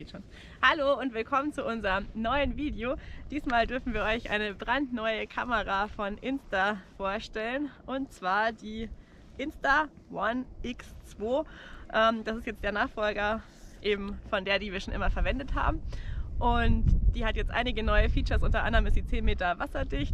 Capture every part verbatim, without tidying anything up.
geht schon. Hallo und willkommen zu unserem neuen Video. Diesmal dürfen wir euch eine brandneue Kamera von Insta vorstellen, und zwar die Insta One X zwei. Ähm, das ist jetzt der Nachfolger eben von der, die wir schon immer verwendet haben. Und die hat jetzt einige neue Features, unter anderem ist sie zehn Meter wasserdicht.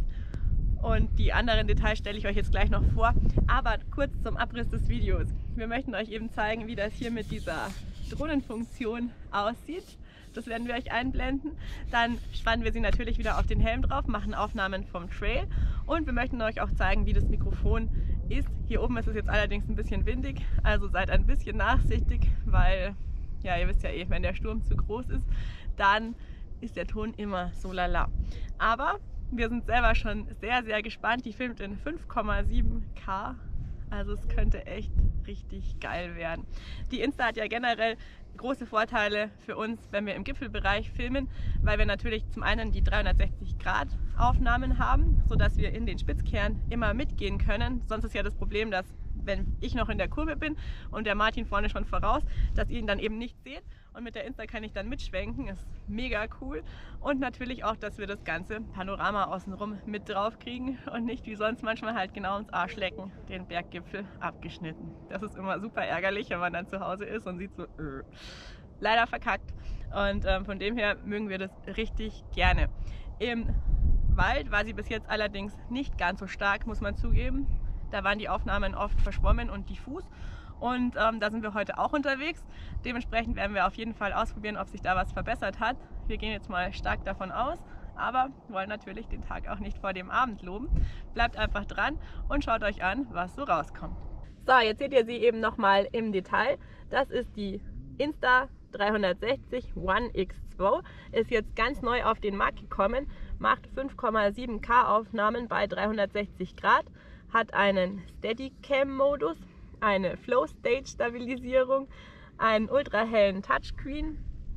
Und die anderen Details stelle ich euch jetzt gleich noch vor. Aber kurz zum Abriss des Videos. Wir möchten euch eben zeigen, wie das hier mit dieser Drohnenfunktion aussieht. Das werden wir euch einblenden. Dann spannen wir sie natürlich wieder auf den Helm drauf, machen Aufnahmen vom Trail. Und wir möchten euch auch zeigen, wie das Mikrofon ist. Hier oben ist es jetzt allerdings ein bisschen windig, also seid ein bisschen nachsichtig, weil, ja, ihr wisst ja eh, wenn der Sturm zu groß ist, dann ist der Ton immer so lala. Aber wir sind selber schon sehr, sehr gespannt. Die filmt in fünf Komma sieben K, also es könnte echt richtig geil werden. Die Insta hat ja generell große Vorteile für uns, wenn wir im Gipfelbereich filmen, weil wir natürlich zum einen die dreihundertsechzig Grad Aufnahmen haben, sodass wir in den Spitzkehren immer mitgehen können. Sonst ist ja das Problem, dass wenn ich noch in der Kurve bin und der Martin vorne schon voraus, dass ihr ihn dann eben nicht seht. Und mit der Insta kann ich dann mitschwenken, ist mega cool. Und natürlich auch, dass wir das ganze Panorama außenrum mit drauf kriegen und nicht wie sonst manchmal halt genau ins Arsch lecken, den Berggipfel abgeschnitten. Das ist immer super ärgerlich, wenn man dann zu Hause ist und sieht so, äh, leider verkackt. Und ähm, von dem her mögen wir das richtig gerne. Im Wald war sie bis jetzt allerdings nicht ganz so stark, muss man zugeben. Da waren die Aufnahmen oft verschwommen und diffus. Und ähm, da sind wir heute auch unterwegs. Dementsprechend werden wir auf jeden Fall ausprobieren, ob sich da was verbessert hat. Wir gehen jetzt mal stark davon aus, aber wollen natürlich den Tag auch nicht vor dem Abend loben. Bleibt einfach dran und schaut euch an, was so rauskommt. So, jetzt seht ihr sie eben nochmal im Detail. Das ist die Insta dreihundertsechzig One X zwei. Ist jetzt ganz neu auf den Markt gekommen, macht fünf Komma sieben K Aufnahmen bei dreihundertsechzig Grad, hat einen Steadicam-Modus, eine Flow-Stage-Stabilisierung, einen ultrahellen Touchscreen,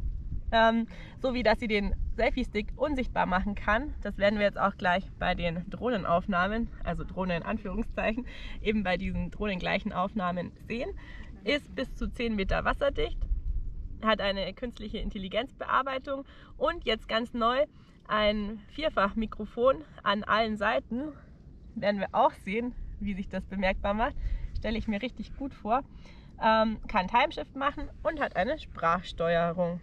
ähm, sowie dass sie den Selfie-Stick unsichtbar machen kann. Das werden wir jetzt auch gleich bei den Drohnenaufnahmen, also Drohne in Anführungszeichen, eben bei diesen drohnengleichen Aufnahmen sehen. Ist bis zu zehn Meter wasserdicht, hat eine künstliche Intelligenzbearbeitung und jetzt ganz neu ein Vierfach-Mikrofon an allen Seiten. Werden wir auch sehen, wie sich das bemerkbar macht. Stelle ich mir richtig gut vor. Ähm, kann Timeshift machen und hat eine Sprachsteuerung.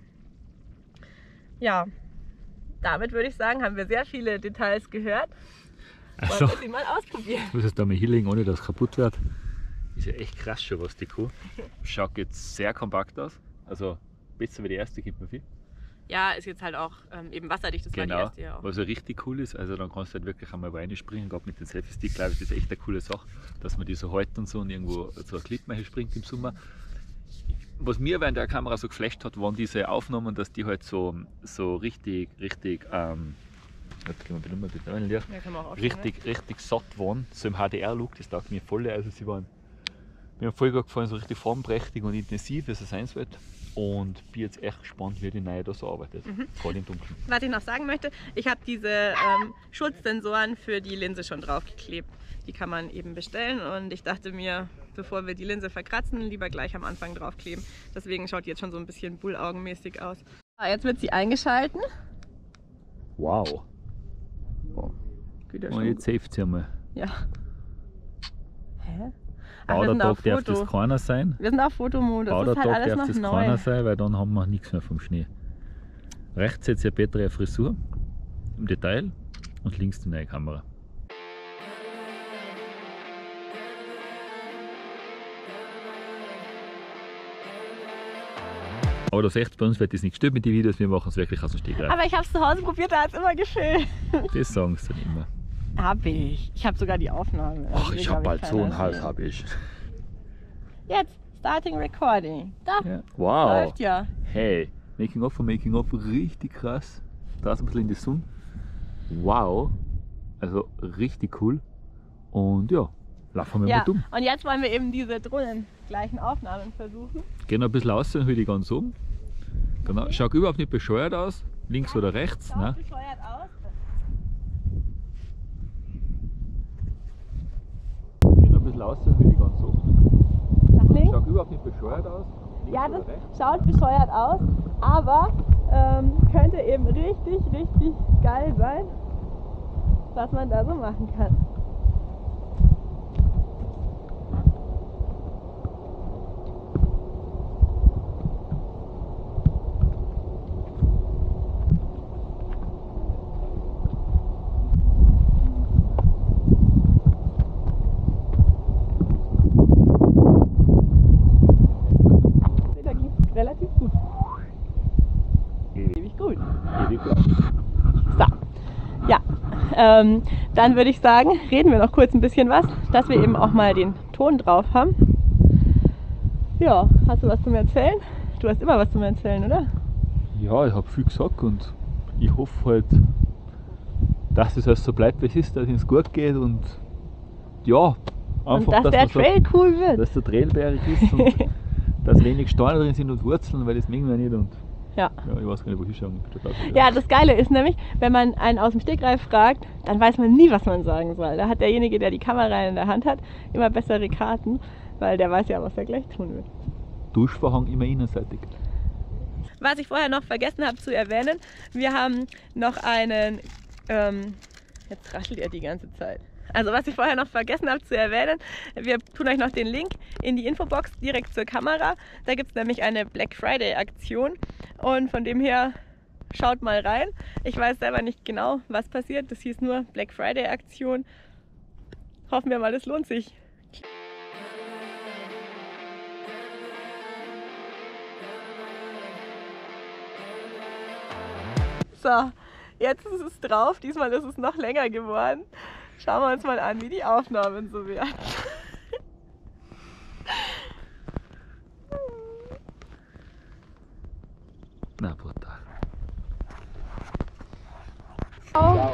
Ja, damit würde ich sagen, haben wir sehr viele Details gehört. Also, wollen wir sie mal ausprobieren. Ich muss jetzt da mal hinlegen, ohne dass es kaputt wird. Ist ja echt krass schon, was die kann. Schaut jetzt sehr kompakt aus. Also besser wie die erste, gibt mir viel. Ja, ist jetzt halt auch ähm, eben wasserdicht, das genau, war die erste ja auch. Was ja richtig cool ist, also dann kannst du halt wirklich einmal reinspringen, gerade mit dem Selfie-Stick, glaube ich, das ist echt eine coole Sache, dass man die so halten und so und irgendwo so ein Clip springt im Sommer. Was mir während der Kamera so geflasht hat, waren diese Aufnahmen, dass die halt so, so richtig, richtig, ähm, jetzt gehen wir bitte mal bitte rein, ja, richtig, ne? richtig satt waren, so im H D R-Look, das taugt mir voll, also sie waren, mir haben voll gut gefallen, so richtig formprächtig und intensiv, wie es sein sollte. Und bin jetzt echt gespannt, wie die neue da so arbeitet, mhm. gerade im Dunkeln. Was ich noch sagen möchte, ich habe diese ähm, Schutzsensoren für die Linse schon draufgeklebt. Die kann man eben bestellen und ich dachte mir, bevor wir die Linse verkratzen, lieber gleich am Anfang draufkleben. Deswegen schaut die jetzt schon so ein bisschen bullaugenmäßig aus. Ah, jetzt wird sie eingeschalten. Wow. Oh, und jetzt hilft sie einmal. Ja. Hä? Baudertag darf das keiner sein. Wir sind auf Fotomodus. Baudertag halt darf das neu. keiner sein, weil dann haben wir nichts mehr vom Schnee. Rechts jetzt eine bessere Frisur im Detail und links die neue Kamera. Aber das echt, bei uns wird das nicht gestört mit den Videos, wir machen es wirklich aus dem Stegreif. Aber ich habe es zu Hause probiert, da hat es immer gefilmt. Das sagen sie dann immer. Hab ich. Ich habe sogar die Aufnahme. Ach, ich habe bald so einen Hals, habe ich. Jetzt, starting recording. Da, ja. Wow. Läuft ja. Hey, Making of von Making of, richtig krass. Da ist ein bisschen in die Sonne. Wow. Also richtig cool. Und ja, laufen wir ja. mal dumm. Und jetzt wollen wir eben diese drohnengleichen Aufnahmen versuchen. Gehen noch ein bisschen raus und hol die ganz oben. Genau. Okay. Schaut überhaupt nicht bescheuert aus. Links ja, oder rechts. Schaut ne? bescheuert aus. Gehen noch ein bisschen raus und hol die ganz oben. Nach links? Schaut überhaupt nicht bescheuert aus. Ja, das schaut bescheuert aus, aber ähm, könnte eben richtig, richtig geil sein, was man da so machen kann. Relativ gut. Ewig gut. Ewig gut. So, ja, ähm, dann würde ich sagen, reden wir noch kurz ein bisschen was, dass wir eben auch mal den Ton drauf haben. Ja, hast du was zum Erzählen? Du hast immer was zum Erzählen, oder? Ja, ich habe viel gesagt und ich hoffe halt, dass es alles so bleibt, wie es ist, dass es uns gut geht und ja, einfach, und dass, dass der Trail sagt, cool wird. Dass der Trail bergig ist und dass wenig Steine drin sind und Wurzeln, weil das mögen wir nicht und ja. ja, ich weiß gar nicht, wo ich schauen. Ja, das Geile ist nämlich, wenn man einen aus dem Stegreif fragt, dann weiß man nie, was man sagen soll. Da hat derjenige, der die Kamera in der Hand hat, immer bessere Karten, weil der weiß ja, was er gleich tun wird. Duschvorhang immer innenseitig. Was ich vorher noch vergessen habe zu erwähnen, wir haben noch einen, ähm, jetzt raschelt er die ganze Zeit. Also was ich vorher noch vergessen habe zu erwähnen, wir tun euch noch den Link in die Infobox direkt zur Kamera. Da gibt es nämlich eine Black Friday Aktion und von dem her schaut mal rein. Ich weiß selber nicht genau, was passiert. Das hieß nur Black Friday Aktion. Hoffen wir mal, das lohnt sich. So, jetzt ist es drauf. Diesmal ist es noch länger geworden. Schauen wir uns mal an, wie die Aufnahmen so werden. Na, brutal. Oh.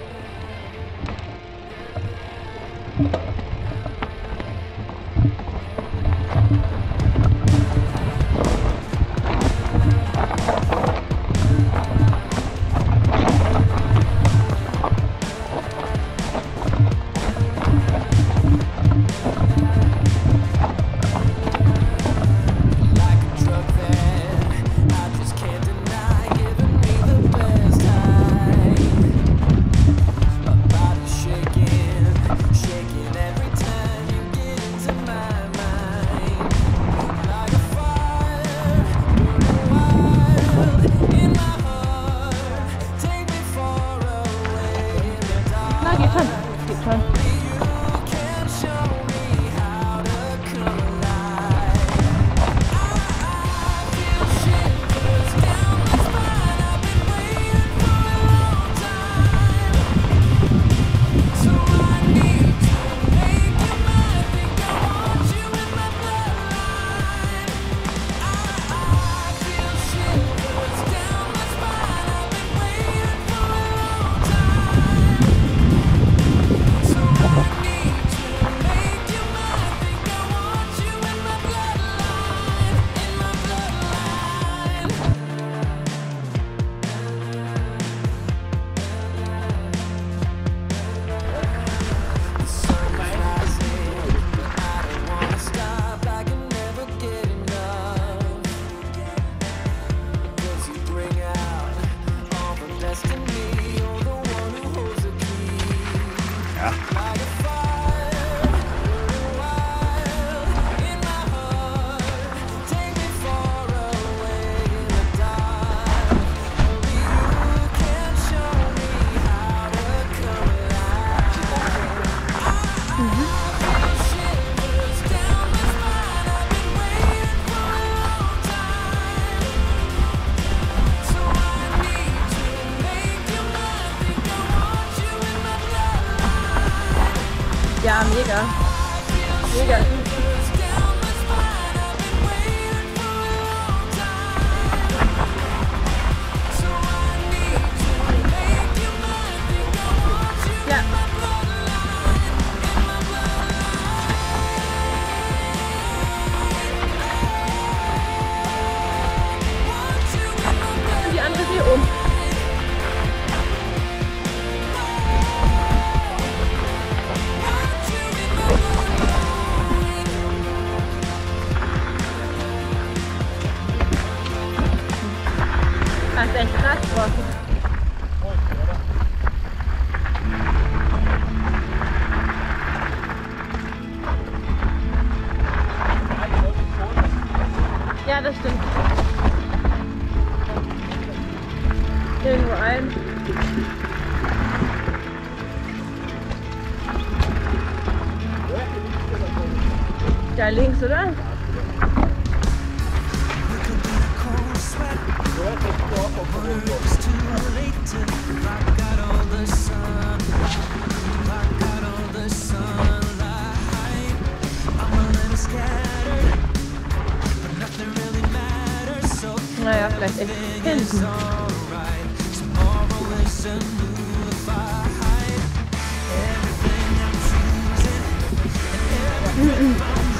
Ja, mega. Mega. Ja. Und die andere hier oben. abgesprochen. Ja, das stimmt. Irgendwo ein. Da links, oder? Naja, vielleicht echt hinten. Mhm.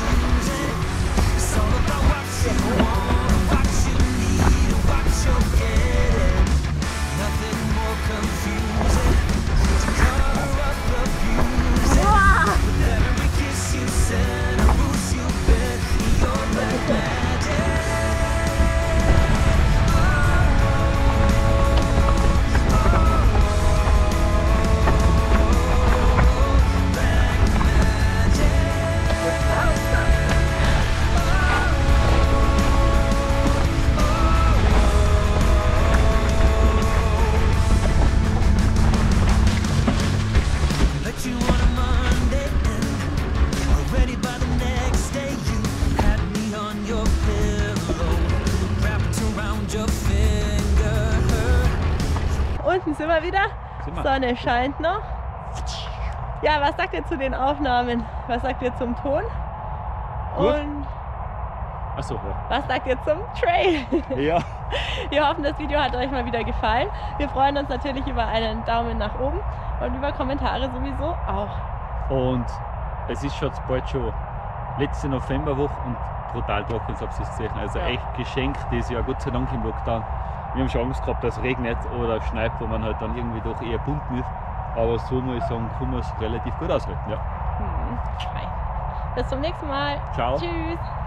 Unten sind wir wieder. Sind wir. Sonne scheint noch. Ja, was sagt ihr zu den Aufnahmen? Was sagt ihr zum Ton? Gut. Und Achso, ja. was sagt ihr zum Trail? Ja. Wir hoffen, das Video hat euch mal wieder gefallen. Wir freuen uns natürlich über einen Daumen nach oben und über Kommentare sowieso auch. Und es ist schon bald schon letzte Novemberwoche und brutal trocken, so habt ihr es gesehen. Also Ja. echt geschenkt dieses Jahr, Gott sei Dank im Lockdown. Wir haben schon Angst gehabt, dass es regnet oder schneit, wo man halt dann irgendwie doch eher bunden ist. Aber so muss ich sagen, kann man es relativ gut aushalten. Ja. Hm, fein. Bis zum nächsten Mal. Ciao. Tschüss.